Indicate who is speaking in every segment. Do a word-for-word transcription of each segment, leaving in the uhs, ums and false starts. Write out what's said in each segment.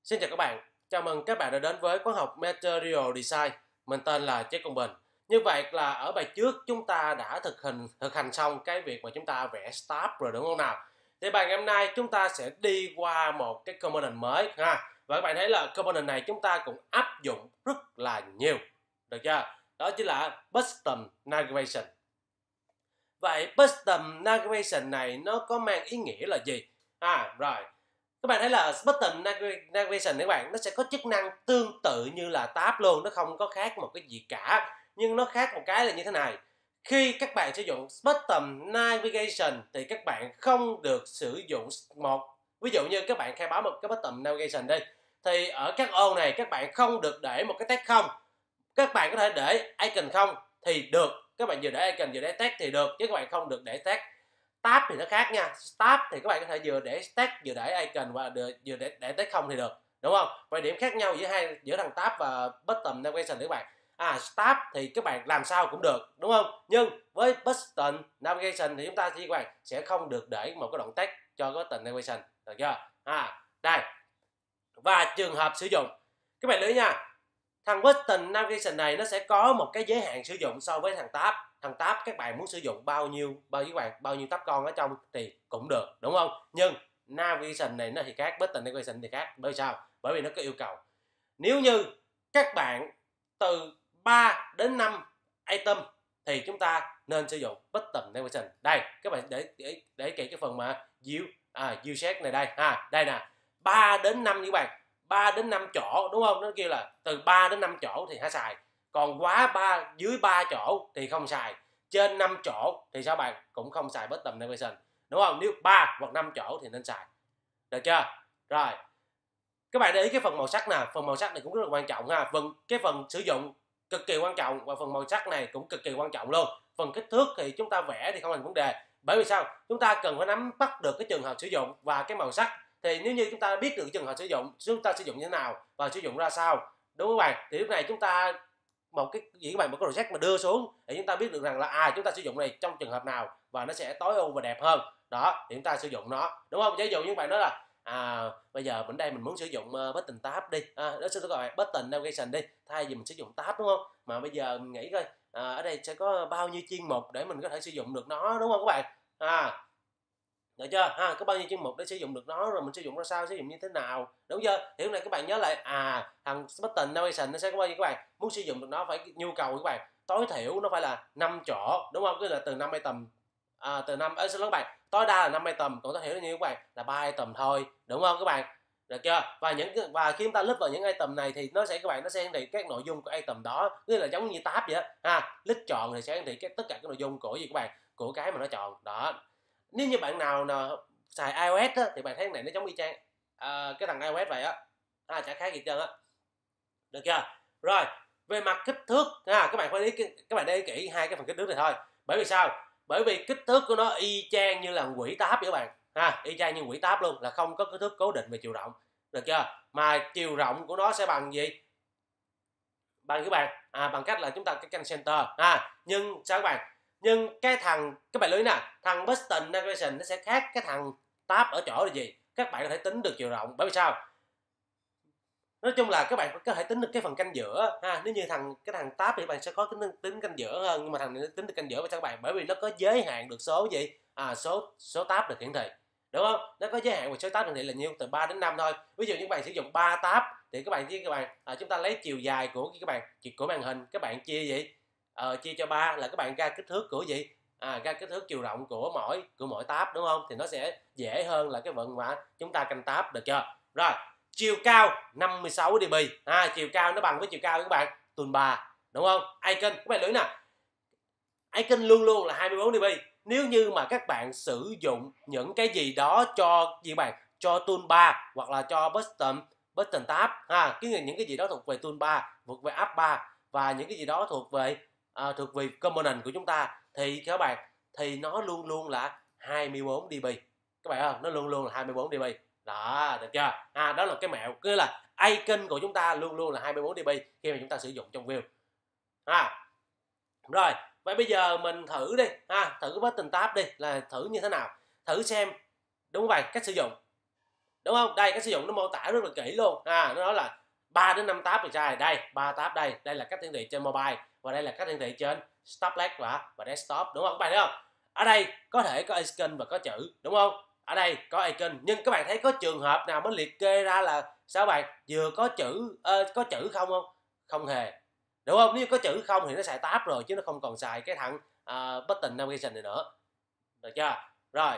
Speaker 1: Xin chào các bạn, chào mừng các bạn đã đến với khóa học Material Design. Mình tên là Chế Công Bình. Như vậy là ở bài trước chúng ta đã thực hành thực hành xong cái việc mà chúng ta vẽ stab rồi đúng không nào? Thì bài ngày hôm nay chúng ta sẽ đi qua một cái component mới ha. Và các bạn thấy là component này chúng ta cũng áp dụng rất là nhiều, được chưa? Đó chính là Custom Navigation. Vậy Custom Navigation này nó có mang ý nghĩa là gì? À rồi. Các bạn thấy là Button Navigation các bạn, nó sẽ có chức năng tương tự như là tab luôn, nó không có khác một cái gì cả. Nhưng nó khác một cái là như thế này. Khi các bạn sử dụng Button Navigation thì các bạn không được sử dụng một, ví dụ như các bạn khai báo một cái Button Navigation đi, thì ở các ô này các bạn không được để một cái text không. Các bạn có thể để icon không thì được, các bạn vừa để icon vừa để text thì được, chứ các bạn không được để text. Tab thì nó khác nha. Tab thì các bạn có thể vừa để text vừa để icon và vừa để để text không thì được, đúng không? Vậy điểm khác nhau giữa hai giữa thằng tab và button navigation các bạn. À, tab thì các bạn làm sao cũng được, đúng không? Nhưng với button navigation thì chúng ta thì các bạn sẽ không được để một cái đoạn text cho cái button navigation, được chưa? À, đây. Và trường hợp sử dụng, các bạn lưu ý nha. Thằng button navigation này nó sẽ có một cái giới hạn sử dụng so với thằng tab. Thằng tab các bạn muốn sử dụng bao nhiêu bao nhiêu bạn bao nhiêu tab con ở trong thì cũng được, đúng không? Nhưng navigation này nó thì khác, button navigation thì khác. Bởi vì sao? Bởi vì nó có yêu cầu. Nếu như các bạn từ ba đến năm item thì chúng ta nên sử dụng button navigation. Đây, các bạn để để để kỹ cái phần mà view à view set này đây ha. Đây nè. ba đến năm các bạn. ba đến năm chỗ, đúng không? Nó kêu là từ ba đến năm chỗ thì hãy xài. Còn quá ba dưới ba chỗ thì không xài. Trên năm chỗ thì sao bạn? Cũng không xài button navigation, đúng không? Nếu ba hoặc năm chỗ thì nên xài. Được chưa? Rồi. Các bạn để ý cái phần màu sắc nè, phần màu sắc này cũng rất là quan trọng ha. Phần cái phần sử dụng cực kỳ quan trọng và phần màu sắc này cũng cực kỳ quan trọng luôn. Phần kích thước thì chúng ta vẽ thì không thành vấn đề. Bởi vì sao? Chúng ta cần phải nắm bắt được cái trường hợp sử dụng và cái màu sắc. Thì nếu như chúng ta biết được trường hợp sử dụng, chúng ta sử dụng như thế nào và sử dụng ra sao, đúng không các bạn? Thì lúc này chúng ta một cái gì các bạn một cái project mà đưa xuống để chúng ta biết được rằng là à chúng ta sử dụng này trong trường hợp nào và nó sẽ tối ưu và đẹp hơn. Đó, thì chúng ta sử dụng nó, đúng không? Ví dụ như các bạn nói là à bây giờ mình đây mình muốn sử dụng uh, button tab đi, à, đó xin các bạn button navigation đi, thay vì mình sử dụng tab, đúng không? Mà bây giờ mình nghĩ coi à, ở đây sẽ có bao nhiêu chuyên mục để mình có thể sử dụng được nó, đúng không các bạn? À, được chưa? Ha, có bao nhiêu chuyên mục để sử dụng được nó, rồi mình sử dụng ra sao, sử dụng như thế nào, đúng chưa? Thì lúc này các bạn nhớ lại à thằng button navigation nó sẽ có bao nhiêu các bạn muốn sử dụng được nó, phải nhu cầu của các bạn tối thiểu nó phải là năm chỗ, đúng không? Tức là từ năm item à, từ năm ấy xin lỗi các bạn, tối đa là năm item, còn tối thiểu là như các bạn là ba item thôi, đúng không các bạn? Được chưa? Và những và khi chúng ta click vào những item này thì nó sẽ các bạn nó sẽ hiển thị các nội dung của item đó, tức là giống như tab vậy á ha. Click chọn thì sẽ hiển thị các tất cả các nội dung của gì các bạn, của cái mà nó chọn đó. Nếu như bạn nào nào xài iOS á, thì bạn thấy cái này nó giống y chang à, cái thằng iOS vậy á, à, chả khác gì trơn á, được chưa? Rồi về mặt kích thước ha, các bạn phải ý các bạn để ý kỹ hai cái phần kích thước này thôi. Bởi vì sao? Bởi vì kích thước của nó y chang như là quỹ tab vậy các bạn ha, y chang như quỹ tab luôn, là không có kích thước cố định về chiều rộng, được chưa? Mà chiều rộng của nó sẽ bằng gì? Bằng các bạn à, bằng cách là chúng ta cái kênh center ha. Nhưng sao các bạn? Nhưng cái thằng các bạn lưu ý nè, thằng button navigation nó sẽ khác cái thằng tab ở chỗ là gì? Các bạn có thể tính được chiều rộng. Bởi vì sao? Nói chung là các bạn có thể tính được cái phần canh giữa ha. Nếu như thằng cái thằng tab thì bạn sẽ có tính tính canh giữa hơn, nhưng mà thằng này nó tính được canh giữa với các bạn, bởi vì nó có giới hạn được số gì? À, số số tab được hiển thị, đúng không? Nó có giới hạn về số tab hiển thị là nhiêu, từ ba đến năm thôi. Ví dụ như các bạn sử dụng ba tab thì các bạn chia các bạn à, chúng ta lấy chiều dài của các bạn của màn hình, các bạn chia gì? Ờ, chia cho ba là các bạn ra kích thước của gì? À, ra kích thước chiều rộng của mỗi của mỗi tab, đúng không? Thì nó sẽ dễ hơn là cái vận mà chúng ta canh tab, được chưa? Rồi, chiều cao năm mươi sáu dB, à, chiều cao nó bằng với chiều cao các bạn toolbar, đúng không? Icon các bạn lưu ý nè, icon luôn luôn là hai mươi bốn dB. Nếu như mà các bạn sử dụng những cái gì đó cho gì bạn cho toolbar hoặc là cho button button tab ha, cái những cái gì đó thuộc về toolbar, thuộc về app bar và những cái gì đó thuộc về à, thuộc về component của chúng ta thì các bạn thì nó luôn luôn là hai mươi bốn dB các bạn không? Nó luôn luôn là hai mươi bốn dB. Đó, được chưa? À, đó là cái mẹo, cứ là icon của chúng ta luôn luôn là hai mươi bốn dB khi mà chúng ta sử dụng trong view. À, rồi, vậy bây giờ mình thử đi, ha, thử cái button tab đi là thử như thế nào, thử xem đúng không bạn, cách sử dụng. đúng không? Đây cái sử dụng nó mô tả rất là kỹ luôn, à nó nói là ba đến năm tab thì sai, đây ba tab, đây đây là cách hiển thị trên mobile và đây là cách hiển thị trên tablet và và desktop, đúng không các bạn thấy không? Ở đây có thể có icon và có chữ, đúng không? Ở đây có icon, nhưng các bạn thấy có trường hợp nào mới liệt kê ra là sao bạn vừa có chữ uh, có chữ không không? Không hề, đúng không? Nếu có chữ không thì nó xài tab rồi chứ nó không còn xài cái thằng uh, button navigation này nữa, được chưa? Rồi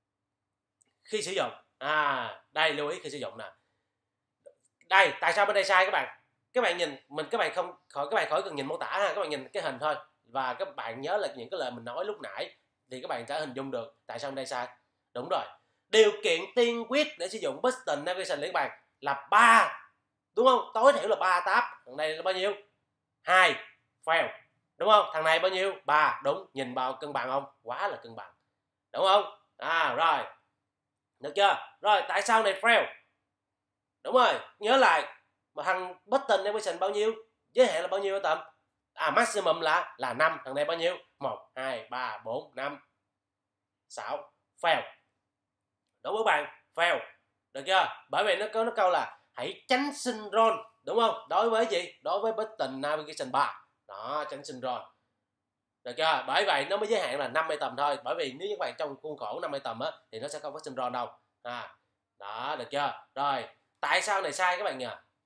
Speaker 1: khi sử dụng, à đây lưu ý khi sử dụng nè, đây tại sao bên đây sai các bạn? Các bạn nhìn mình, các bạn không khỏi các bạn khỏi cần nhìn mô tả ha, các bạn nhìn cái hình thôi và các bạn nhớ là những cái lời mình nói lúc nãy thì các bạn sẽ hình dung được tại sao bên đây sai. Đúng rồi, điều kiện tiên quyết để sử dụng button navigation các bạn là ba, đúng không? Tối thiểu là ba tab. Thằng này là bao nhiêu? Hai, fail, đúng không? Thằng này bao nhiêu? Ba, đúng. Nhìn vào cân bằng không? Quá là cân bằng, đúng không? À rồi, được chưa? Rồi tại sao này fail? Đúng rồi, nhớ lại mà thằng button navigation bao nhiêu, giới hạn là bao nhiêu tầm, à maximum là là năm. Thằng này bao nhiêu? Một, hai, ba, bốn, năm, sáu, fail, đúng không bạn? Fail, được chưa? Bởi vì nó có nó câu là hãy tránh syncron, đúng không? Đối với gì? Đối với button navigation ba đó, tránh syncron, được chưa? Bởi vậy nó mới giới hạn là năm item thôi, bởi vì nếu các bạn trong khuôn khổ năm item á thì nó sẽ không có syncron đâu, à đó, được chưa? Rồi tại sao này sai các bạn nhỉ?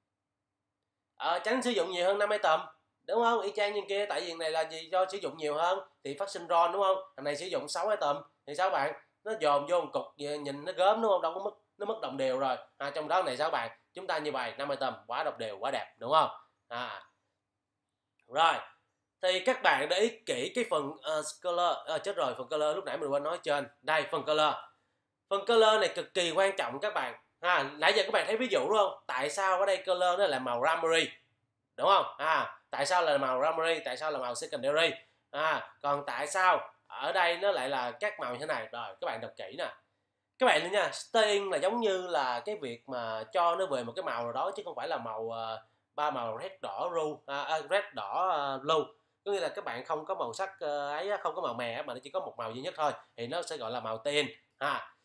Speaker 1: Ờ, tránh sử dụng nhiều hơn năm item, đúng không? Y chang như kia, tại vì này là gì, do sử dụng nhiều hơn thì phát sinh ron, đúng không? Thằng này sử dụng sáu item thì sao bạn? Nó dồn vô một cục nhìn nó gớm, đúng không? Đâu có mất, nó mất đồng đều rồi. À, trong đó này sao bạn? Chúng ta như vậy năm item quá đồng đều, quá đẹp, đúng không? À rồi thì các bạn để ý kỹ cái phần uh, color, à, chết rồi, phần color lúc nãy mình quên nói trên đây. Phần color, phần color này cực kỳ quan trọng các bạn. À, nãy giờ các bạn thấy ví dụ đúng không? Tại sao ở đây color nó là màu Ramary, đúng không? À, tại sao là màu Ramary, tại sao là màu secondary? À, còn tại sao ở đây nó lại là các màu như thế này? Rồi các bạn đọc kỹ nè. Các bạn nha, staying là giống như là cái việc mà cho nó về một cái màu nào đó chứ không phải là màu uh, ba màu red đỏ blue, à, red đỏ uh, blue. Có nghĩa là các bạn không có màu sắc uh, ấy, không có màu mè mà nó chỉ có một màu duy nhất thôi thì nó sẽ gọi là màu tên. À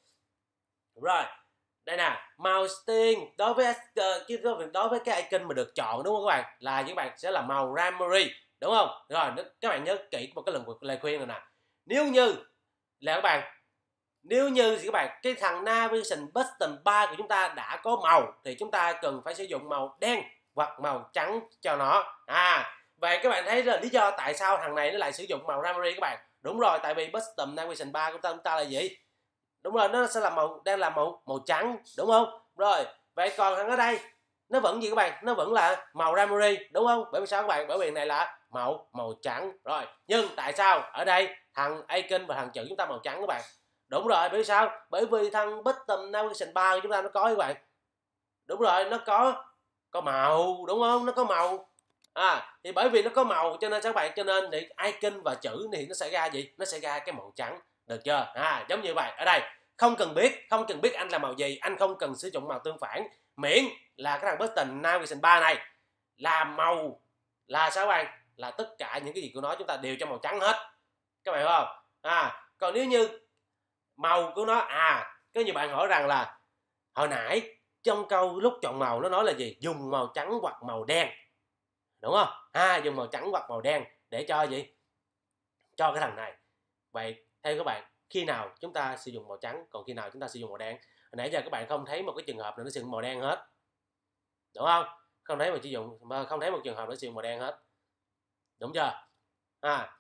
Speaker 1: rồi đây nè, màu staying đối với uh, đối với cái icon mà được chọn, đúng không các bạn, là những bạn sẽ là màu Ramary, đúng không? Rồi các bạn nhớ kỹ một cái lần lời khuyên này nè, nếu như là các bạn nếu như thì các bạn cái thằng navigation button ba của chúng ta đã có màu thì chúng ta cần phải sử dụng màu đen hoặc màu trắng cho nó. À vậy các bạn thấy là lý do tại sao thằng này nó lại sử dụng màu Ramary các bạn? Đúng rồi, tại vì button navigation ba của chúng ta, chúng ta là gì? Đúng rồi, nó sẽ là màu, đang là màu màu trắng, đúng không? Rồi vậy còn thằng ở đây nó vẫn gì các bạn? Nó vẫn là màu Ramary, đúng không? Bởi vì sao các bạn? Bởi vì này là màu màu trắng. Rồi nhưng tại sao ở đây thằng icon và thằng chữ chúng ta màu trắng các bạn? Đúng rồi, bởi vì sao? Bởi vì thằng button navigation ba của chúng ta nó có các bạn. Đúng rồi, nó có có màu, đúng không? Nó có màu. À thì bởi vì nó có màu cho nên các bạn, cho nên thì icon và chữ thì nó sẽ ra gì? Nó sẽ ra cái màu trắng, được chưa? À giống như vậy. Ở đây không cần biết, không cần biết anh là màu gì, anh không cần sử dụng màu tương phản, miễn là cái thằng button navigation ba này là màu là sao các bạn? Là tất cả những cái gì của nó chúng ta đều cho màu trắng hết. Các bạn hiểu không? À còn nếu như màu của nó, à cái như bạn hỏi rằng là hồi nãy trong câu lúc chọn màu nó nói là gì? Dùng màu trắng hoặc màu đen, đúng không? À dùng màu trắng hoặc màu đen để cho gì? Cho cái thằng này. Vậy theo các bạn, khi nào chúng ta sử dụng màu trắng, còn khi nào chúng ta sử dụng màu đen? Hồi nãy giờ các bạn không thấy một cái trường hợp nào nó sử dụng màu đen hết, đúng không? Không thấy một sử dụng không thấy một trường hợp nó sử dụng màu đen hết, đúng chưa? À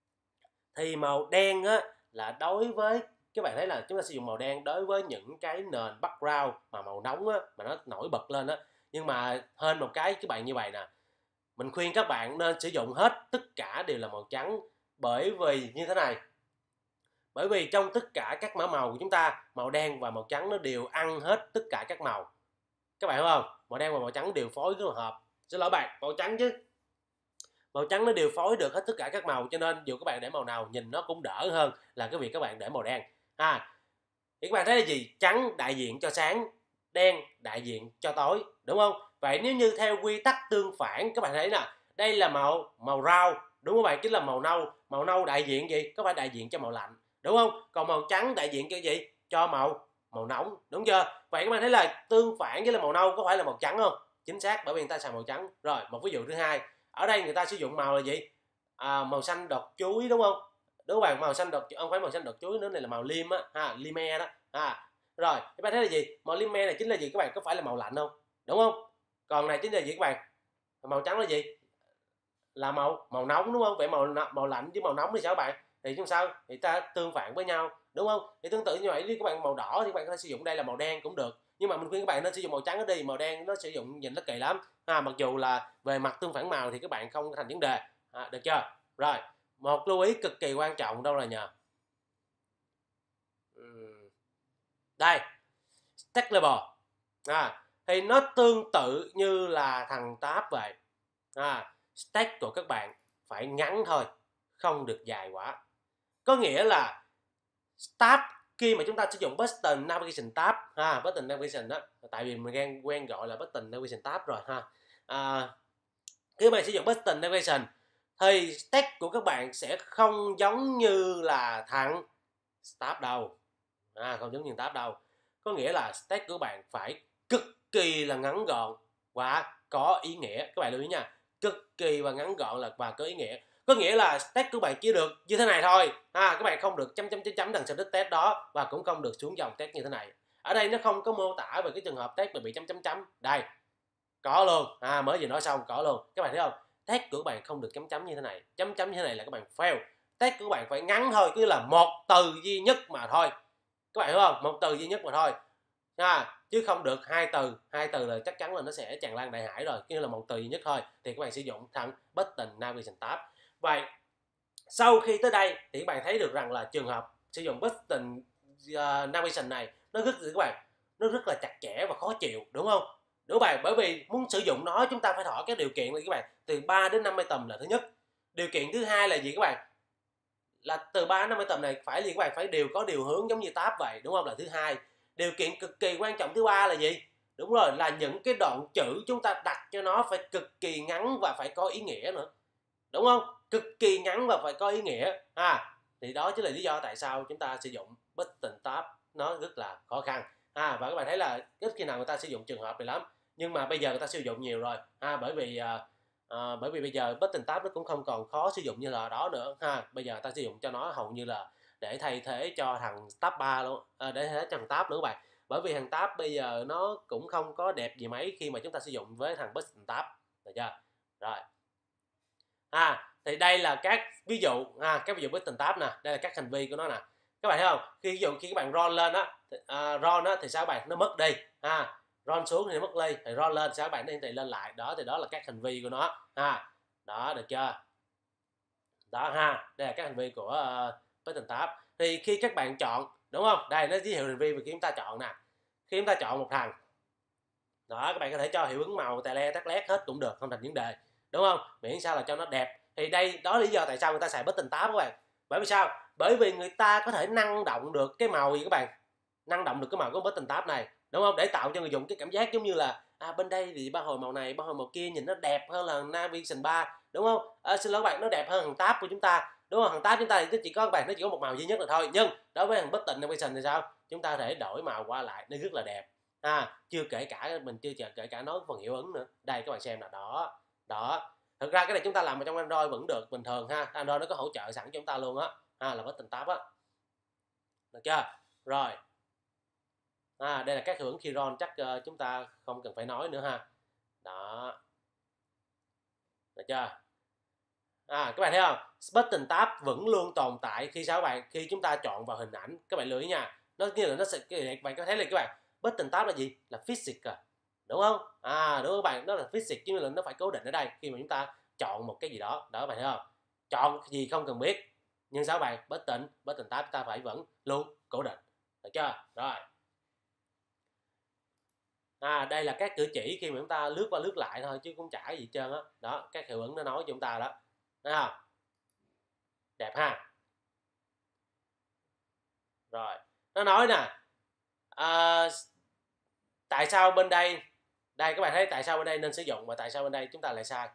Speaker 1: thì màu đen á là đối với, các bạn thấy là chúng ta sử dụng màu đen đối với những cái nền background mà màu nóng á, mà nó nổi bật lên á. Nhưng mà hơn một cái các bạn như vậy nè, mình khuyên các bạn nên sử dụng hết tất cả đều là màu trắng. Bởi vì như thế này, bởi vì trong tất cả các mã màu của chúng ta, màu đen và màu trắng nó đều ăn hết tất cả các màu. Các bạn hiểu không? Màu đen và màu trắng đều phối rất là hợp. Xin lỗi bạn, màu trắng chứ. Màu trắng nó điều phối được hết tất cả các màu, cho nên dù các bạn để màu nào nhìn nó cũng đỡ hơn là cái việc các bạn để màu đen. À, thì các bạn thấy là gì? Trắng đại diện cho sáng, đen đại diện cho tối, đúng không? Vậy nếu như theo quy tắc tương phản, các bạn thấy nè, đây là màu màu rau, đúng không bạn? Chính là màu nâu. Màu nâu đại diện gì? Có phải đại diện cho màu lạnh, đúng không? Còn màu trắng đại diện cho gì? Cho màu màu nóng, đúng chưa? Vậy các bạn thấy là tương phản với là màu nâu có phải là màu trắng không? Chính xác, bởi vì người ta xài màu trắng. Rồi một ví dụ thứ hai, ở đây người ta sử dụng màu là gì? À, màu xanh đọt chuối, đúng không? Đúng không bạn? Màu xanh đọt, không phải màu xanh đọt chuối nữa, này là màu lim á, ha, lime đó. À, rồi các bạn thấy là gì? Màu lime này chính là gì các bạn? Có phải là màu lạnh không? Đúng không? Còn này chính là gì các bạn? Màu trắng là gì? Là màu màu nóng, đúng không? Vậy màu màu lạnh với màu nóng thì sao bạn? Thì chúng sao? Thì ta tương phản với nhau, đúng không? Thì tương tự như vậy, nếu các bạn màu đỏ thì các bạn có thể sử dụng đây là màu đen cũng được, nhưng mà mình khuyên các bạn nên sử dụng màu trắng ở đi, màu đen nó sử dụng nhìn nó kỳ lắm. À, mặc dù là về mặt tương phản màu thì các bạn không thành vấn đề. À, được chưa? Rồi, một lưu ý cực kỳ quan trọng đâu là nhờ đây, stack level. À, thì nó tương tự như là thằng tab vậy. À, stack của các bạn phải ngắn thôi, không được dài quá. Có nghĩa là tab khi mà chúng ta sử dụng button navigation tab, ha, button navigation đó, tại vì mình quen quen gọi là button navigation tab rồi ha. À, khi mà sử dụng button navigation thì stack của các bạn sẽ không giống như là thằng tab đâu. À, không giống như tab đâu. Có nghĩa là stack của bạn phải cực kỳ là ngắn gọn và có ý nghĩa. Các bạn lưu ý nha, cực kỳ và ngắn gọn là và có ý nghĩa. Có nghĩa là stack của bạn chỉ được như thế này thôi. À, các bạn không được chấm chấm chấm chấm thằng static test đó, và cũng không được xuống dòng test như thế này. Ở đây nó không có mô tả về cái trường hợp test mà bị chấm chấm chấm. Đây, có luôn. À, mới vừa nói xong có luôn. Các bạn thấy không? Test của bạn không được chấm chấm như thế này. Chấm chấm như thế này là các bạn fail. Test của bạn phải ngắn thôi, cứ là một từ duy nhất mà thôi. Các bạn hiểu không? Một từ duy nhất mà thôi. À, chứ không được hai từ. Hai từ là chắc chắn là nó sẽ tràn lan đại hải rồi. Cứ là một từ duy nhất thôi thì các bạn sử dụng thằng button navigation tab. Vậy sau khi tới đây thì các bạn thấy được rằng là trường hợp sử dụng button uh, navigation này nó rất các bạn nó rất là chặt chẽ và khó chịu, đúng không? Đúng bạn, bởi vì muốn sử dụng nó chúng ta phải thỏa các điều kiện là các bạn từ ba đến năm mươi tầm là thứ nhất. Điều kiện thứ hai là gì các bạn? Là từ ba đến năm mươi tầm này phải gì các bạn? Phải đều có điều hướng giống như tab vậy, đúng không? Là thứ hai. Điều kiện cực kỳ quan trọng thứ ba là gì? Đúng rồi, là những cái đoạn chữ chúng ta đặt cho nó phải cực kỳ ngắn và phải có ý nghĩa nữa. Đúng không? Cực kỳ ngắn và phải có ý nghĩa. À, thì đó chính là lý do tại sao chúng ta sử dụng button tab nó rất là khó khăn. À, và các bạn thấy là ít khi nào người ta sử dụng trường hợp này lắm, nhưng mà bây giờ người ta sử dụng nhiều rồi. À, bởi vì à, à, bởi vì bây giờ button tab nó cũng không còn khó sử dụng như là đó nữa ha. Bây giờ người ta sử dụng cho nó hầu như là để thay thế cho thằng tab ba luôn, à, để thay thế cho thằng tab nữa các bạn. Bởi vì thằng tab bây giờ nó cũng không có đẹp gì mấy khi mà chúng ta sử dụng với thằng button tab, được chưa? Rồi. À, thì đây là các ví dụ, à, các ví dụ button tab nè, đây là các hành vi của nó nè. Các bạn thấy không? Khi ví dụ khi các bạn roll lên á, à, roll á thì sao các bạn? Nó mất đi. À, roll xuống thì mất đi, thì roll lên sao các bạn? Nó hiển thị lên lại. Đó thì đó là các hành vi của nó. À, đó được chưa? Đó ha, đây là các hành vi của uh, button tab. Thì khi các bạn chọn, đúng không? Đây nó giới thiệu hành vi về khi chúng ta chọn nè. Khi chúng ta chọn một thằng, đó các bạn có thể cho hiệu ứng màu tè le tắt lét hết cũng được, không thành vấn đề, đúng không? Miễn sao là cho nó đẹp. Thì đây đó là lý do tại sao người ta xài button tab các bạn. Bởi vì sao? Bởi vì người ta có thể năng động được cái màu gì các bạn, năng động được cái màu của button tab này, đúng không? Để tạo cho người dùng cái cảm giác giống như là à, bên đây thì ba hồi màu này, ba hồi màu kia nhìn nó đẹp hơn là navigation ba, đúng không? À, xin lỗi các bạn, nó đẹp hơn thằng tab của chúng ta, đúng không? Thằng tab chúng ta thì chỉ có các bạn nó chỉ có một màu duy nhất là thôi, nhưng đối với thằng button navigation thì sao? Chúng ta có thể đổi màu qua lại, nó rất là đẹp. À, chưa kể cả mình chưa kể cả nói phần hiệu ứng nữa. Đây các bạn xem là đó, đó. Thực ra cái này chúng ta làm ở trong Android vẫn được bình thường ha. Android nó có hỗ trợ sẵn cho chúng ta luôn á. À, là button tab á. Được chưa? Rồi. À, đây là các hiệu ứng khi roll, chắc uh, chúng ta không cần phải nói nữa ha. Đó. Được chưa? À, các bạn thấy không? Button tab vẫn luôn tồn tại khi sao các bạn? Khi chúng ta chọn vào hình ảnh, các bạn lưu ý nha. Nó như là nó sẽ các bạn có thấy là các bạn button tab là gì? Là physics à, đúng không? À, đúng không các bạn? Nó là physics chứ là nó phải cố định ở đây khi mà chúng ta chọn một cái gì đó. Đó các bạn thấy không? Chọn cái gì không cần biết. Nhưng sao các bạn? Button, button tab ta phải vẫn luôn cố định. Được chưa? Rồi. À, đây là các cử chỉ khi mà chúng ta lướt qua lướt lại thôi chứ cũng chả gì hết trơn á. Đó. Đó, các hiệu ứng nó nói cho chúng ta đó. Thấy không? Đẹp ha. Rồi, nó nói nè, à, tại sao bên đây, đây các bạn thấy tại sao bên đây nên sử dụng và tại sao bên đây chúng ta lại sai.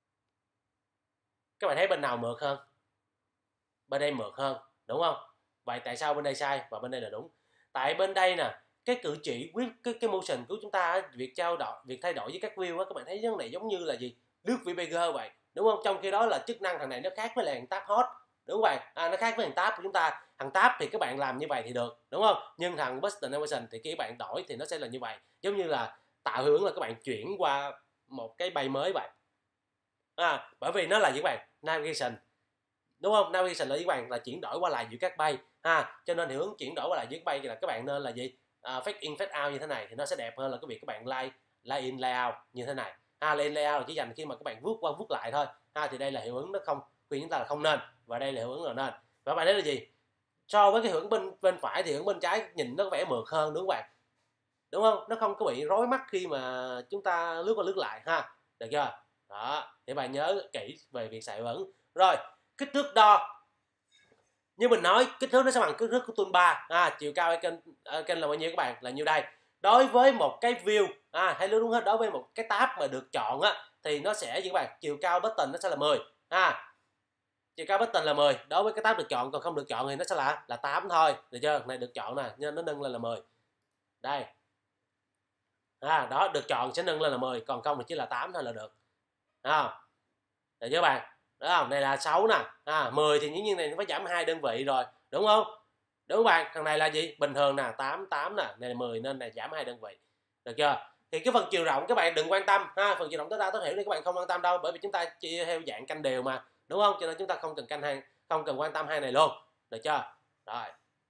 Speaker 1: Các bạn thấy bên nào mượt hơn? Bên đây mượt hơn, đúng không? Vậy tại sao bên đây sai và bên đây là đúng? Tại bên đây nè, cái cử chỉ quyết cái cái motion của chúng ta, việc trao đổi, việc thay đổi với các view á, các bạn thấy cái này giống như là gì, lướt vê pê giê vậy, đúng không? Trong khi đó là chức năng thằng này nó khác với lại thằng tab hot, đúng không bạn? À, nó khác với thằng tab của chúng ta. Thằng tab thì các bạn làm như vậy thì được, đúng không? Nhưng thằng button animation thì khi các bạn đổi thì nó sẽ là như vậy, giống như là tạo hiệu ứng là các bạn chuyển qua một cái bay mới vậy. À, bởi vì nó là gì các bạn, navigation, đúng không? Navigation là gì các bạn, là chuyển đổi qua lại giữa các bay ha, cho nên hiệu ứng chuyển đổi qua lại giữa các bay thì là các bạn nên là gì, à, fade in fade out như thế này thì nó sẽ đẹp hơn là cái việc các bạn lay lay in lay out như thế này. Ha, lay in lay out là chỉ dành khi mà các bạn vuốt qua vuốt lại thôi ha, thì đây là hiệu ứng nó không, khuyên chúng ta là không nên, và đây là hiệu ứng là nên. Và bạn thấy là gì, so với cái hiệu ứng bên bên phải thì hiệu ứng bên trái nhìn nó có vẻ mượt hơn, đúng không bạn, đúng không? Nó không có bị rối mắt khi mà chúng ta lướt qua lướt lại ha, được chưa? Đó, để bạn nhớ kỹ về việc xài hiệu ứng. Rồi, kích thước đo, như mình nói, kích thước nó sẽ bằng kích thước của toolbar. À, chiều cao kênh kênh là bao nhiêu các bạn, là nhiêu đây. Đối với một cái view, à, hay đúng hết, đối với một cái tab mà được chọn á, thì nó sẽ như các bạn, chiều cao button nó sẽ là mười. À, chiều cao button là mười đối với cái tab được chọn, còn không được chọn thì nó sẽ là là tám thôi, được chưa? Này được chọn nè, nên nó nâng lên là mười. Đây. À, đó, được chọn sẽ nâng lên là mười, còn không thì chỉ là tám thôi là được. À, được chưa bạn? Đúng không? Này là sáu nè. À, mười thì những nhiên này nó phải giảm hai đơn vị rồi, đúng không? Đúng không bạn? Thằng này là gì? Bình thường nè, tám, tám nè, này là mười nên này giảm hai đơn vị. Được chưa? Thì cái phần chiều rộng các bạn đừng quan tâm ha, phần chiều rộng tối đa tối thiểu thì các bạn không quan tâm đâu, bởi vì chúng ta chia theo dạng canh đều mà, đúng không? Cho nên chúng ta không cần canh hai, không cần quan tâm hai này luôn. Được chưa? Rồi.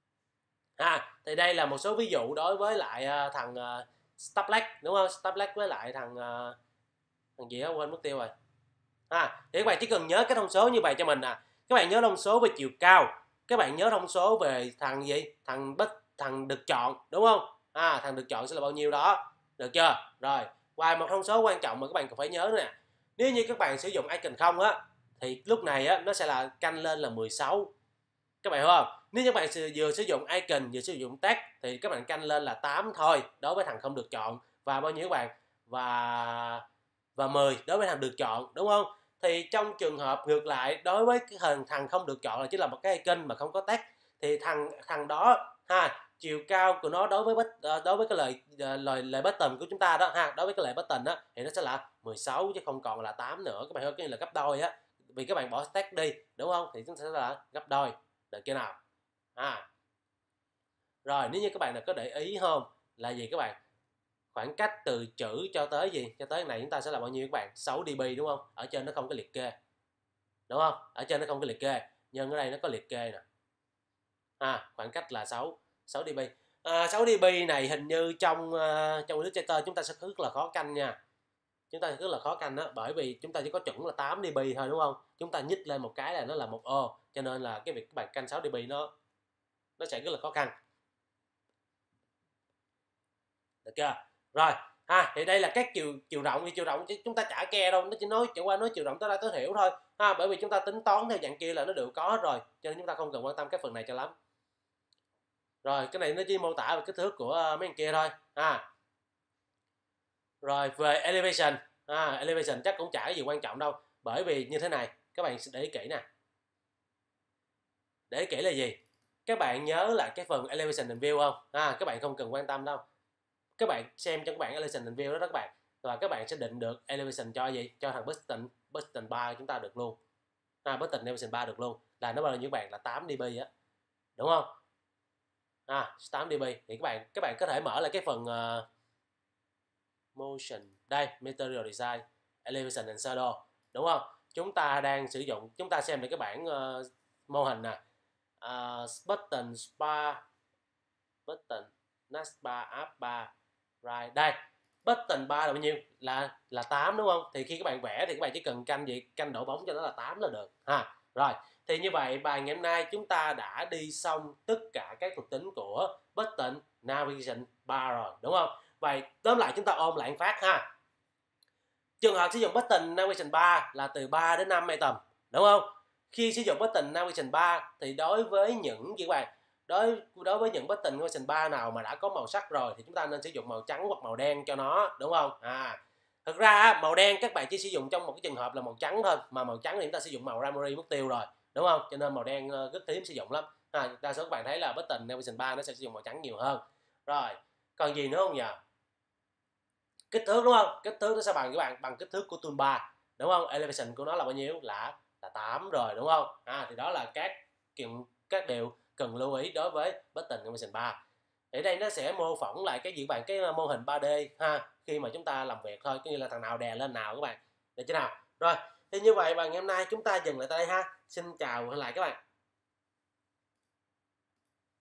Speaker 1: À, thì đây là một số ví dụ đối với lại uh, thằng uh, Starblack, đúng không? Starblack với lại thằng uh, thằng gì đó quên mất tiêu rồi. À, thì các bạn chỉ cần nhớ cái thông số như vậy cho mình nè. À. Các bạn nhớ thông số về chiều cao, các bạn nhớ thông số về thằng gì, thằng bất thằng được chọn, đúng không? À, thằng được chọn sẽ là bao nhiêu đó, được chưa? Rồi, ngoài một thông số quan trọng mà các bạn cần phải nhớ nữa nè, nếu như các bạn sử dụng icon không á thì lúc này á nó sẽ là canh lên là mười sáu, các bạn hiểu không? Nếu các bạn vừa sử dụng icon vừa sử dụng text thì các bạn canh lên là tám thôi đối với thằng không được chọn, và bao nhiêu các bạn, và và mười đối với thằng được chọn, đúng không? Thì trong trường hợp ngược lại, đối với cái thằng thằng không được chọn là chỉ là một cái icon mà không có text, thì thằng thằng đó ha, chiều cao của nó đối với đối với cái lời lời lời button của chúng ta đó ha, đối với cái lời button đó thì nó sẽ là mười sáu chứ không còn là tám nữa, các bạn hiểu, cái là gấp đôi á, vì các bạn bỏ text đi, đúng không? Thì chúng ta sẽ là gấp đôi, được chưa nào? À, rồi nếu như các bạn nào có để ý không, là gì các bạn, khoảng cách từ chữ cho tới gì, cho tới này chúng ta sẽ là bao nhiêu các bạn, sáu dB, đúng không? Ở trên nó không có liệt kê, đúng không? Ở trên nó không có liệt kê, nhưng ở đây nó có liệt kê nè. À, khoảng cách là sáu dB. À, sáu dB này hình như trong uh, trong Illustrator chúng ta sẽ rất là khó canh nha, chúng ta rất là khó canh đó, bởi vì chúng ta chỉ có chuẩn là tám dB thôi, đúng không? Chúng ta nhích lên một cái là nó là một ô, cho nên là cái việc các bạn canh sáu dB nó nó sẽ rất là khó khăn, được chưa? Rồi ha, thì đây là các chiều chiều rộng, thì chiều rộng chứ chúng ta chả ke đâu, nó chỉ nói chỉ qua nói chiều rộng tối đa tối thiểu thôi ha, bởi vì chúng ta tính toán theo dạng kia là nó đều có hết rồi, cho nên chúng ta không cần quan tâm cái phần này cho lắm. Rồi cái này nó chỉ mô tả về kích thước của mấy thằng kia thôi ha. Rồi về elevation, à, elevation chắc cũng chả có gì quan trọng đâu, bởi vì như thế này các bạn để ý kỹ nè, để ý kỹ là gì, các bạn nhớ lại cái phần elevation and view không? À, các bạn không cần quan tâm đâu, các bạn xem trong các bạn elevation and view đó, đó các bạn, và các bạn sẽ định được elevation cho gì, cho thằng button button bar chúng ta được luôn, à, button elevation bar được luôn, là nó bao nhiêu các bạn, là tám dB á, đúng không? À, tám dB thì các bạn các bạn có thể mở lại cái phần uh, motion, đây material design, elevation and shadow, đúng không? Chúng ta đang sử dụng, chúng ta xem được cái bảng uh, mô hình nè, uh, button bar, button next bar, up bar, right, đây button bar là bao nhiêu, là là tám, đúng không? Thì khi các bạn vẽ thì các bạn chỉ cần canh gì, canh độ bóng cho nó là tám là được ha. Rồi thì như vậy bài ngày hôm nay chúng ta đã đi xong tất cả các thuộc tính của button navigation bar rồi, đúng không? Vậy tóm lại chúng ta ôm lại phát ha. Trường hợp sử dụng button navigation bar là từ ba đến năm item, đúng không? Khi sử dụng button navigation bar thì đối với những gì các bạn, đối đối với những button navigation bar nào mà đã có màu sắc rồi thì chúng ta nên sử dụng màu trắng hoặc màu đen cho nó, đúng không? À, thực ra màu đen các bạn chỉ sử dụng trong một cái trường hợp là màu trắng thôi, mà màu trắng thì chúng ta sử dụng màu Ramory mất tiêu rồi, đúng không? Cho nên màu đen rất hiếm sử dụng lắm. À, đa số các bạn thấy là button navigation bar nó sẽ sử dụng màu trắng nhiều hơn. Rồi Còn gì nữa không nhờ? Kích thước đúng không? Kích thước nó sẽ bằng các bạn bằng kích thước của toolbar, đúng không? Elevation của nó là bao nhiêu? Là là tám rồi, đúng không? À, thì đó là các kiện các điều cần lưu ý đối với Button Animation ba. Ở đây nó sẽ mô phỏng lại cái gì bạn, cái mô hình ba D ha, khi mà chúng ta làm việc thôi, có như là thằng nào đè lên nào các bạn, được chưa nào? Rồi, thì như vậy và ngày hôm nay chúng ta dừng lại tại đây ha. Xin chào lại các bạn.